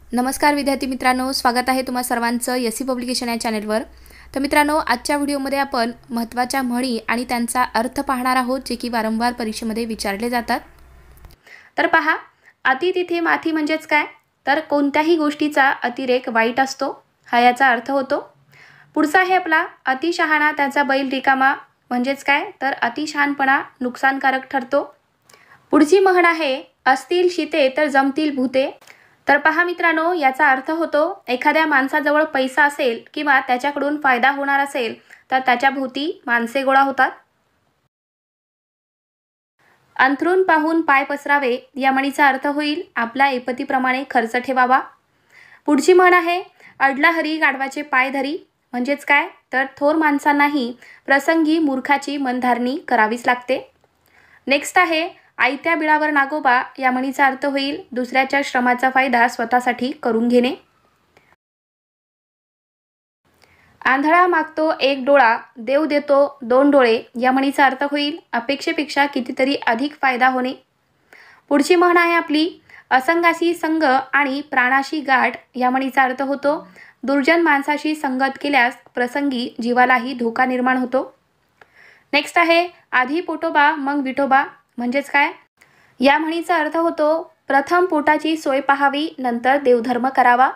नमस्कार विद्यार्थी मित्रांनो, स्वागत आहे तुम्हा सर्वांचं एससी पब्लिकेशन या चॅनलवर। तर मित्रांनो, आजच्या व्हिडिओमध्ये आपण महत्त्वाच्या म्हणी आणि त्यांचा अर्थ पाहणार आहोत, जे की वारंवार परीक्षेमध्ये विचारले जातात। तर पहा, अति तिथे माथी म्हणजेच काय? तर कोणत्याही गोष्टीचा अतिरेक वाईट असतो, हा याचा अर्थ होतो। पुढचा आहे आपला अतिशहाणा त्याचा बैल रिकामा म्हणजेच काय? तर अतिशहाणपणा नुकसानकारक ठरतो। पुढची म्हण आहे असतील शीते तर जमतील भूते। तर पहा मित्रांनो, याचा अर्थ होतो एखाद्या माणसाजवळ पैसा असेल किंवा त्याच्याकडून फायदा होणार असेल तर त्याच्या भोवती माणसे गोळा होतात। अंथरूण पाहून पाय पसरावे या म्हणीचा अर्थ होईल आपला ऐपतीप्रमाणे खर्च ठेवावा। पुढची म्हण आहे अडला हरी गाढवाचे पाय धरी म्हणजेच काय? तर थोर माणसांनाही प्रसंगी मूर्खाची मनधारणी करावीच लागते। नेक्स्ट आहे आयत्या बिळावर नागोबा या म्हणीचा अर्थ होईल दुसऱ्याच्या श्रमाचा फायदा स्वतःसाठी करून घेणे। आंधळा मागतो एक डोळा देव देतो दोन डोळे या म्हणीचा अर्थ होईल अपेक्षेपेक्षा कितीतरी अधिक फायदा होणे। पुढची म्हण आहे आपली असंगाशी संग आणि प्राणाशी गाठ या म्हणीचा अर्थ होतो दुर्जन माणसाशी संगत केल्यास प्रसंगी जीवालाही धोका निर्माण होतो। नेक्स्ट आहे आधी पोटोबा मग विठोबा म्हणजेच काय? या म्हणीचा अर्थ होतो प्रथम पोटाची सोय पाहावी नंतर देवधर्म करावा।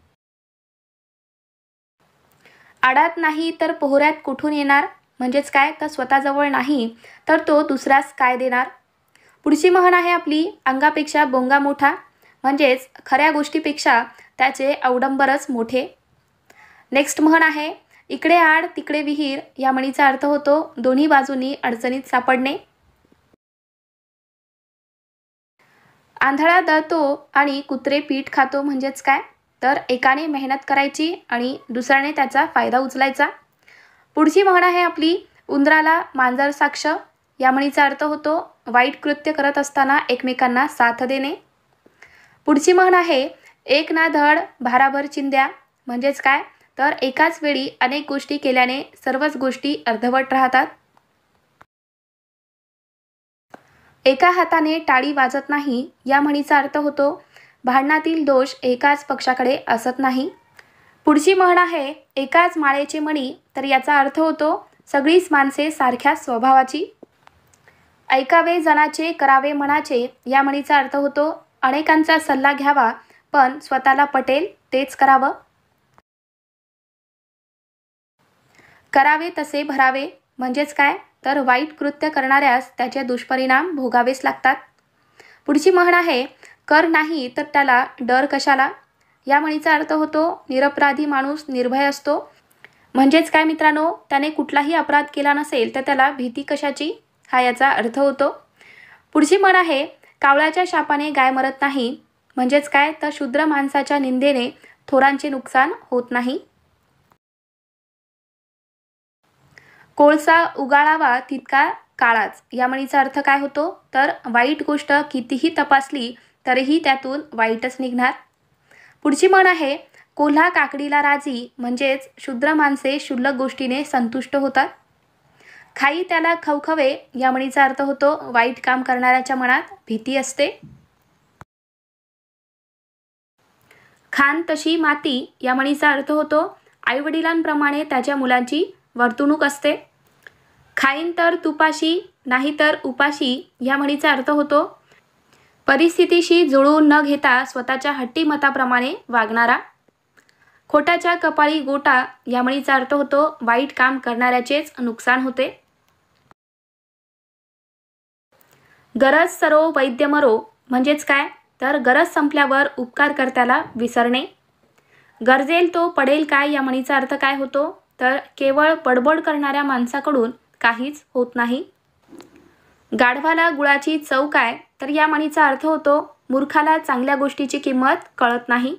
आडात नाही तर पोहऱ्यात कुठून येणार म्हणजेच काय? तर स्वतःजवळ नाही तर तो दुसऱ्यास काय देणार। पुढची म्हण आहे आपली अंगापेक्षा बोंगा मोठा म्हणजेच खऱ्या गोष्टीपेक्षा त्याचे अवडंबरच मोठे। नेक्स्ट म्हण आहे इकडे आड तिकडे विहीर या म्हणीचा अर्थ होतो दोन्ही बाजूंनी अडचणीत सापडणे। आंधळा दळतो आणि कुत्रे पीठ खातो म्हणजेच काय? तर एकाने मेहनत करायची आणि दुसऱ्याने त्याचा फायदा उचलायचा। पुढची म्हण आहे आपली उंदराला मांजर साक्ष या म्हणीचा अर्थ होतो वाईट कृत्य करत असताना एकमेकांना साथ देणे। पुढची म्हण आहे एक ना धड भाराभर चिंध्या म्हणजेच काय? तर एकाच वेळी अनेक गोष्टी केल्याने सर्वच गोष्टी अर्धवट राहतात। एका हाताने टाळी वाजत नाही या म्हणीचा अर्थ होतो भांडणातील दोष एकाच पक्षाकडे असत नाही। पुढची म्हण आहे एकाच माळेचे मणी तर याचा अर्थ होतो सगळीच माणसे सारख्या स्वभावाची। ऐकावे जनाचे करावे मनाचे या म्हणीचा अर्थ होतो अनेकांचा सल्ला घ्यावा पण स्वतःला पटेल तेच करावं। करावे तसे भरावे म्हणजेच काय? तर वाईट कृत्य करणाऱ्यास त्याचे दुष्परिणाम भोगावेच लागतात। पुढची म्हण आहे कर नाही तर त्याला डर कशाला या म्हणीचा अर्थ होतो निरपराधी माणूस निर्भय असतो म्हणजेच काय मित्रांनो? त्याने कुठलाही अपराध केला नसेल तर त्याला भीती कशाची हा याचा अर्थ होतो। पुढची म्हण आहे कावळ्याच्या शापाने गाय मरत नाही म्हणजेच काय? तर शूद्र माणसाच्या निंदेने थोरांचे नुकसान होत नाही। कोळसा उगाळावा तितका काळाच या म्हणीचा अर्थ काय होतो? तर वाईट गोष्ट कितीही तपासली तरीही त्यातून वाईटच निघणार। पुढची म्हण आहे कोल्हा काकडीला राजी म्हणजेच शूद्र माणसे क्षुल्लक गोष्टीने संतुष्ट होतात। खाई त्याला खवखवे या म्हणीचा अर्थ होतो वाईट काम करणाऱ्याच्या मनात भीती असते। खान तशी माती या म्हणीचा अर्थ होतो आईवडिलांप्रमाणे त्याच्या मुलांची वर्तणूक असते। खाईन तर तुपाशी नाही तर उपाशी या म्हणीचा अर्थ होतो परिस्थितीशी जुळवून न घेता स्वतःच्या हट्टी मताप्रमाणे वागणारा। खोटाच्या कपाळी गोटा या म्हणीचा अर्थ होतो वाईट काम करणाऱ्याचेच नुकसान होते। गरज सरो वैद्य मरो म्हणजेच काय? तर गरज संपल्यावर उपकारकर्त्याला विसरणे। गरजेल तो पडेल काय या म्हणीचा अर्थ काय होतो? तर केवळ बडबड करणाऱ्या माणसाकडून काहीच होत नाही। गाढवाला गुळाची चव काय? तर या म्हणीचा अर्थ होतो मूर्खाला चांगल्या गोष्टीची किंमत कळत नाही।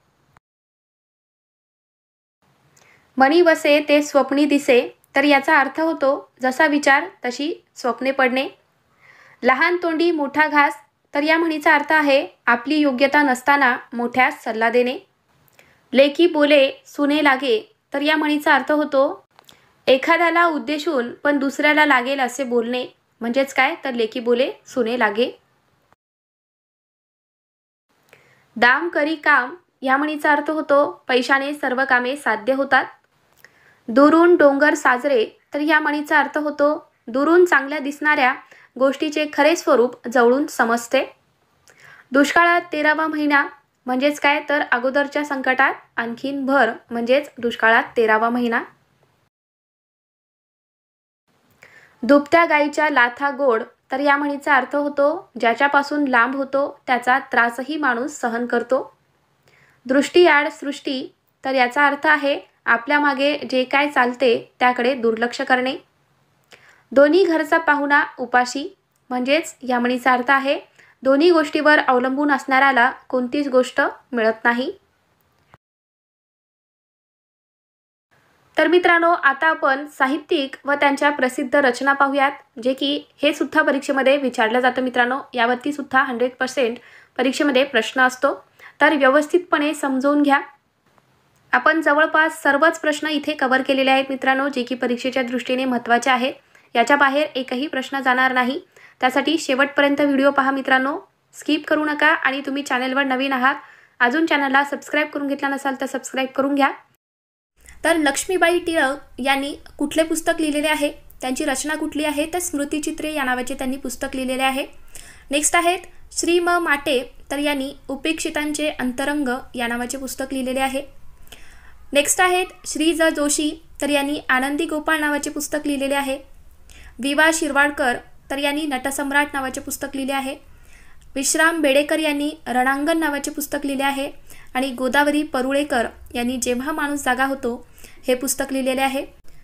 मनी वसे ते स्वप्नी दिसे तर याचा अर्थ होतो जसा विचार तशी स्वप्ने पडणे। लहान तोंडी मोठा घास तर या म्हणीचा अर्थ आहे आपली योग्यता नसताना मोठ्यास सल्ला देणे। लेकी बोले सुने लागे तर या म्हणीचा अर्थ होतो एखाद्याला उद्देशून पण दुसऱ्याला लागेल असे बोलणे म्हणजेच काय? तर लेकी बोले सुने लागे। दाम करी काम या म्हणीचा अर्थ होतो पैशाने सर्व कामे साध्य होतात. दुरून डोंगर साजरे तर या म्हणीचा अर्थ होतो दुरून चांगल्या दिसणाऱ्या गोष्टीचे खरे स्वरूप जवळून समजते. दुष्काळात 13वा महिना म्हणजेच काय तर अगोदरच्या संकटात आणखीन भर म्हणजेच दुष्काळात 13वा महिना. दुभत्या गाईच्या लाथा गोड तर या म्हणीचा अर्थ होतो ज्याच्यापासून लांब होतो त्याचा त्रासही माणूस सहन करतो. दृष्टीआड सृष्टी तर याचा अर्थ आहे आपल्या मागे जे काय चालते त्याकडे दुर्लक्ष करणे. दोन्ही घरचा पाहुणा उपाशी म्हणजेच या म्हणीचा अर्थ आहे दोन्ही गोष्टीवर अवलंबून असणाऱ्याला कोणतीच गोष्ट मिळत नाही. तर मित्रांनो, आता आपण साहित्यिक व त्यांच्या प्रसिद्ध रचना पाहूयात, जे की हे सुद्धा परीक्षेमध्ये विचारलं जातं. मित्रांनो, यावरती सुद्धा 100% परीक्षेमध्ये प्रश्न असतो, तर व्यवस्थितपणे समजून घ्या. आपण जवळपास सर्वच प्रश्न इथे कव्हर केलेले आहेत मित्रांनो, जे की परीक्षेच्या दृष्टीने महत्त्वाचे आहेत. याच्या बाहेर एकही प्रश्न जाणार नाही. त्यासाठी शेवटपर्यंत व्हिडिओ पहा मित्रांनो, स्किप करू नका. आणि तुम्ही चॅनलवर नवीन आहात, अजून चॅनलला सबस्क्राईब करून घेतला नसाल तर सबस्क्राईब करून घ्या. तर लक्ष्मीबाई टिळक यांनी कुठले पुस्तक लिहिलेले आहे, त्यांची रचना कुठली आहे, तर स्मृतिचित्रे या नावाचे त्यांनी पुस्तक लिहिलेले आहे. नेक्स्ट आहेत श्री म माटे, तर यांनी उपेक्षितांचे अंतरंग या नावाचे पुस्तक लिहिलेले आहे. नेक्स्ट आहेत श्री ज जोशी, तर यांनी आनंदी गोपाळ नावाचे पुस्तक लिहिलेले आहे. विवा शिरवाडकर, तर यांनी नटसम्राट नावाचे पुस्तक लिहिले आहे. विश्राम बेडेकर यांनी रणांगण नावाचे पुस्तक लिहिले आहे. आणि गोदावरी परुळेकर यांनी जेव्हा माणूस जागा होतो हे पुस्तक लिहिलेले आहे.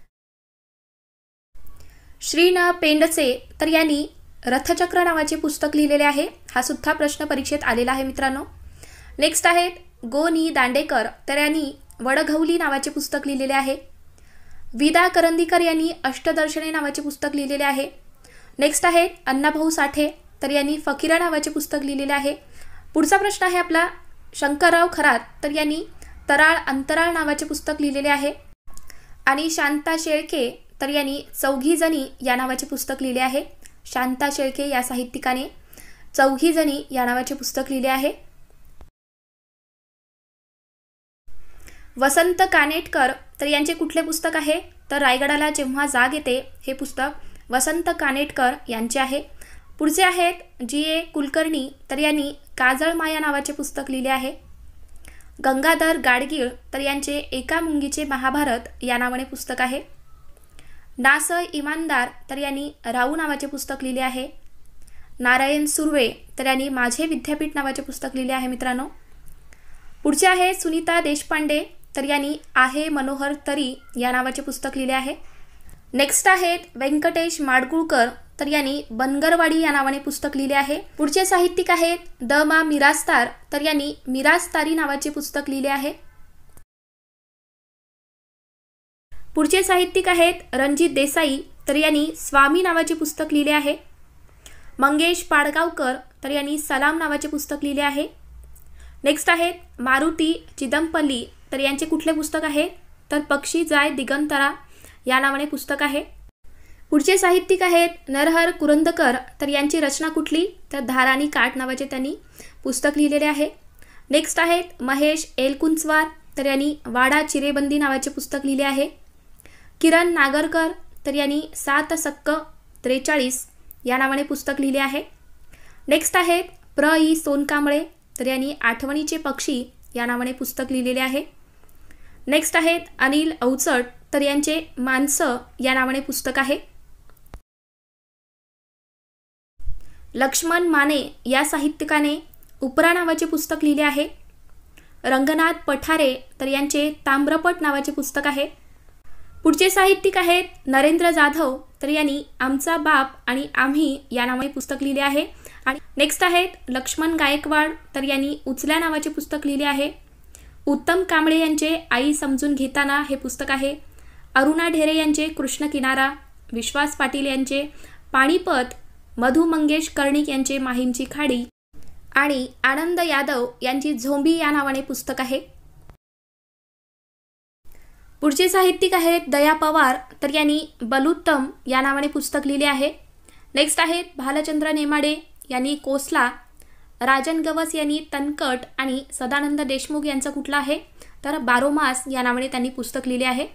श्री न पेंडसे, तर यांनी रथचक्र नावाचे पुस्तक लिहिलेले आहे. हा सुद्धा प्रश्न परीक्षेत आलेला आहे मित्रांनो. नेक्स्ट आहेत गो नी दांडेकर, तर यांनी वडघौली नावाचे पुस्तक लिहिलेले आहे. विदा करंदीकर यांनी अष्टदर्शने नावाचे पुस्तक लिहिलेले आहे. नेक्स्ट आहेत अण्णाभाऊ साठे, तर यांनी फकीरा नावाचे पुस्तक लिहिलेले आहे. पुढचा प्रश्न आहे आपला शंकरराव खरात, तर यांनी तराळ अंतराळ नावाचे पुस्तक लिहिलेले आहे. आणि शांता शेळके, तर यांनी चौघी जणी या नावाचे पुस्तक लिहिले आहे. शांता शेळके या साहित्यिकाने चौघी जणी या नावाचे पुस्तक लिहिले आहे. वसंत कानेटकर, तर यांचे कुठले पुस्तक आहे, तर रायगडाला जेव्हा जाग येते हे पुस्तक वसंत कानेटकर यांचे आहे. पुढचे आहेत जी.ए. कुलकर्णी, तर यांनी काजळ माया नावाचे पुस्तक लिहिले आहे. गंगाधर गाडगीळ, तर यांचे एका मुंगीचे महाभारत या नावाने पुस्तक आहे. नास इमानदार, तर यांनी राऊ नावाचे पुस्तक लिहिले आहे. नारायण सुर्वे, तर यांनी माझे विद्यापीठ नावाचे पुस्तक लिहिले आहे मित्रांनो. पुढचे आहे सुनीता देशपांडे, तर यांनी आहे मनोहर तरी या नावाचे पुस्तक लिहिले आहे. नेक्स्ट आहेत व्यंकटेश माडगुळकर, तर यांनी बनगरवाडी या नावाने पुस्तक लिहिले आहे. पुढचे साहित्यिक आहेत द मा मिरासदार, तर यांनी मिरासदारी नावाचे पुस्तक लिहिले आहे. पुढचे साहित्यिक आहेत रणजित देसाई, तर यांनी स्वामी नावाचे पुस्तक लिहिले आहे. मंगेश पाडगावकर, तर यांनी सलाम नावाचे पुस्तक लिहिले आहे. नेक्स्ट आहेत मारुती चिदंपल्ली, तर यांचे कुठले पुस्तक आहे, तर पक्षी जाय दिगंतरा या नावाने पुस्तक आहे. पुढचे साहित्यिक आहेत नरहर कुरुंदकर, तर यांची रचना कुठली, तर धार आणि काठ नावाचे त्यांनी पुस्तक लिहिलेले आहे. नेक्स्ट आहेत महेश एलकुंचवार, तर यांनी वाडा चिरेबंदी नावाचे पुस्तक लिहिले आहे. किरण नागरकर, तर यांनी 7 सक्क 43 या नावाने पुस्तक लिहिले आहे. नेक्स्ट आहेत प्र ई सोनकांबळे, तर यांनी आठवणीचे पक्षी या नावाने पुस्तक लिहिलेले आहे. नेक्स्ट आहेत अनिल अवचट, तर यांचे माणसं या नावाने पुस्तक आहे. लक्ष्मण माने या साहित्यिकाने उपरा नावाचे पुस्तक लिहिले आहे. रंगनाथ पठारे, तर यांचे ताम्रपट नावाचे पुस्तक आहे. पुढचे साहित्यिक आहेत नरेंद्र जाधव, तर यांनी आमचा बाप आणि आम्ही या नावाने पुस्तक लिहिले आहे. आणि नेक्स्ट आहेत लक्ष्मण गायकवाड, तर यांनी उचल्या नावाचे पुस्तक लिहिले आहे. उत्तम कांबळे यांचे आई समजून घेताना हे पुस्तक आहे. अरुणा ढेरे यांचे कृष्ण किनारा, विश्वास पाटील यांचे पाणीपत, मधु मंगेश कर्णिक यांचे माहीमची खाडी आणि आनंद यादव यांची झोंबी या नावाने पुस्तक आहे. पुढचे साहित्यिक आहेत दया पवार, तर यांनी बलुत्तम या नावाने पुस्तक लिहिले आहे. नेक्स्ट आहेत भालचंद्र नेमाडे यांनी कोसला, राजन गवस यांनी तनकट आणि सदानंद देशमुख यांचं कुठलं आहे तर बारोमास या नावाने त्यांनी पुस्तक लिहिले आहे।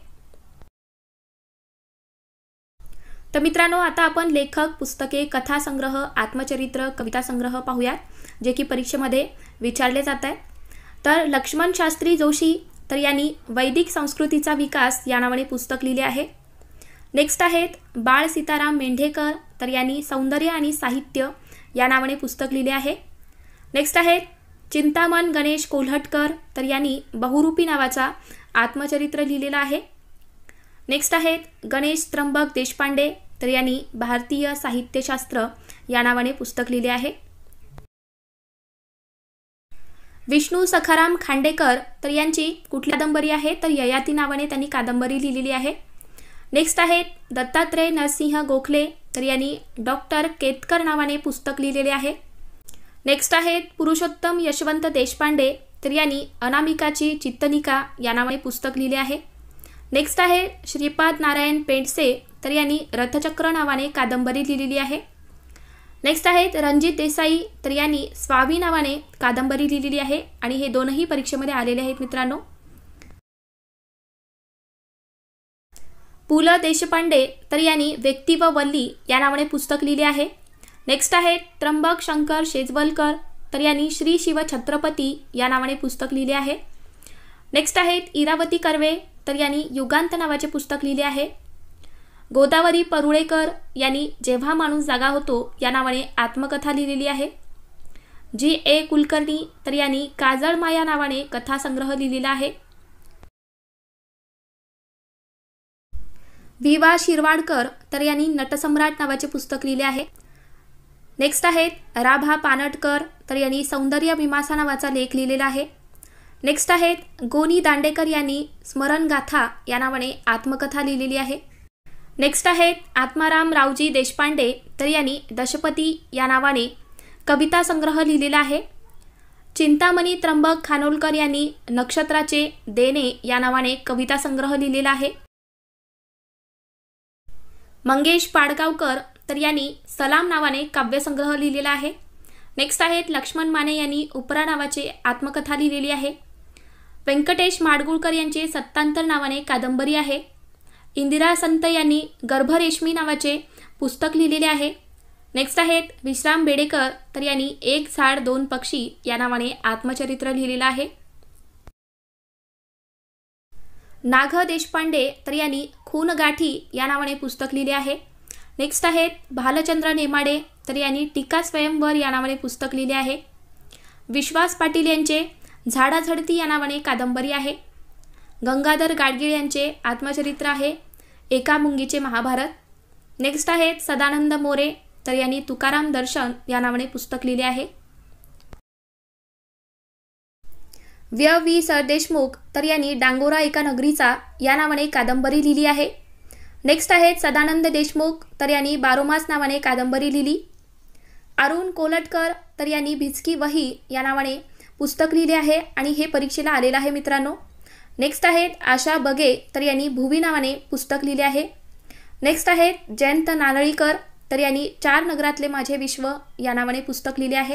तर मित्रांनो, आता आपण लेखक, पुस्तके, कथासंग्रह, आत्मचरित्र, कविता संग्रह पाहूयात जे की परीक्षेमध्ये विचारले जात आहेत। तर लक्ष्मण शास्त्री जोशी तर यांनी वैदिक संस्कृतीचा विकास या नावाने पुस्तक लिहिले आहे। नेक्स्ट आहेत बाळ सीताराम मेंढेकर तर यांनी सौंदर्य आणि साहित्य या नावाने पुस्तक लिहिले आहे। नेक्स्ट आहेत चिंतामण गणेश कोल्हटकर तर यांनी बहुरूपी नावाचा आत्मचरित्र लिहिलेला आहे। नेक्स्ट आहेत गणेश त्र्यंबक देशपांडे तर यांनी भारतीय साहित्यशास्त्र या नावाने पुस्तक लिहिले आहे। विष्णू सखाराम खांडेकर तर यांची कुठली कादंबरी आहे तर ययाती नावाने त्यांनी कादंबरी लिहिलेली आहे। नेक्स्ट आहेत दत्तात्रय नरसिंह गोखले तर यांनी डॉक्टर केतकर नावाने पुस्तक लिहिलेले आहे। नेक्स्ट आहेत पुरुषोत्तम यशवंत देशपांडे तर यांनी अनामिकाची चित्तनिका या नावाने पुस्तक लिहिले आहे। नेक्स्ट आहे श्रीपाद नारायण पेंडसे तर यांनी रथचक्र नावाने कादंबरी लिहिलेली आहे। नेक्स्ट आहेत रणजित देसाई तर यांनी स्वामी नावाने कादंबरी लिहिलेली आहे आणि हे दोनही परीक्षेमध्ये आलेले आहेत मित्रांनो। पु ल देशपांडे तर यांनी व्यक्ती व वल्ली या नावाने पुस्तक लिहिले आहे। नेक्स्ट आहेत त्र्यंबक शंकर शेजवलकर तर यांनी श्री शिव छत्रपती या नावाने पुस्तक लिहिले आहे। नेक्स्ट आहेत इरावती कर्वे तर यांनी युगांत नावाचे पुस्तक लिहिले आहे। गोदावरी परुळेकर यांनी जेव्हा माणूस जागा होतो या नावाने आत्मकथा लिहिलेली आहे। जी ए कुलकर्णी तर यांनी काजळ माया नावाने कथासंग्रह लिहिलेला आहे। वि वा शिरवाडकर तर यांनी नटसम्राट नावाचे पुस्तक लिहिले आहे। नेक्स्ट आहेत राभा पानटकर तर यांनी सौंदर्य मीमांसा नावाचा लेख लिहिलेला आहे। नेक्स्ट आहेत गोनी दांडेकर यांनी स्मरणगाथा या नावाने आत्मकथा लिहिलेली आहे। नेक्स्ट आहेत आत्माराम रावजी देशपांडे तर यांनी दशपती या नावाने कविता संग्रह लिहिलेला आहे। चिंतामणी त्र्यंबक खानोलकर यांनी नक्षत्राचे देणे या नावाने कविता संग्रह लिहिलेला आहे। मंगेश पाडगावकर तर यांनी सलाम नावाने काव्यसंग्रह लिहिलेला आहे। नेक्स्ट आहेत लक्ष्मण माने यांनी उपरा नावाचे आत्मकथा लिहिलेली आहे। व्यंकटेश माडगुळकर यांचे सत्तांतर नावाने कादंबरी आहे। इंदिरा संत यांनी गर्भरेशमी नावाचे पुस्तक लिहिलेले आहे। नेक्स्ट आहेत विश्राम बेडेकर तर यांनी एक झाड दोन पक्षी या नावाने आत्मचरित्र लिहिलेलं आहे। नाग देशपांडे तर यांनी खूनगाठी या नावाने पुस्तक लिहिले आहे। नेक्स्ट आहेत भालचंद्र नेमाडे तर यांनी टीका स्वयंवर या नावाने पुस्तक लिहिले आहे। विश्वास पाटील यांचे झाडाझडती या नावाने कादंबरी आहे। गंगाधर गाडगीळ यांचे आत्मचरित्र आहे एका मुंगीचे महाभारत। नेक्स्ट आहेत सदानंद मोरे तर यांनी तुकाराम दर्शन या नावाने पुस्तक लिहिले आहे। वि सरदेशमुख तर यांनी डांगोरा एका नगरीचा या नावाने कादंबरी लिहिली आहे। नेक्स्ट आहेत सदानंद देशमुख तर यांनी बारोमास नावाने कादंबरी लिहिली। अरुण कोलटकर तर यांनी भिचकी वही या नावाने पुस्तक लिहिले आहे आणि हे परीक्षेला आलेलं आहे मित्रांनो। नेक्स्ट आहेत आशा बगे तर यांनी भुवी नावाने पुस्तक लिहिले आहे। नेक्स्ट आहेत जयंत नारळीकर तर यांनी चार नगरातले माझे विश्व या नावाने पुस्तक लिहिले आहे।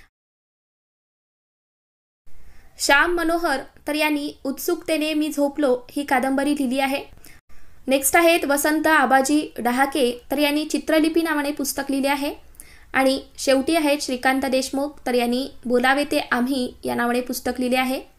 श्याम मनोहर तर यांनी उत्सुकतेने मी झोपलो ही कादंबरी लिहिली आहे। नेक्स्ट आहेत वसंत आबाजी डहाके तर यांनी चित्रलिपी नावाने पुस्तक लिहिले आहे। आणि शेवटी आहेत श्रीकांत देशमुख तर यांनी बोलावे ते आम्ही या नावाने पुस्तक लिहिले आहे।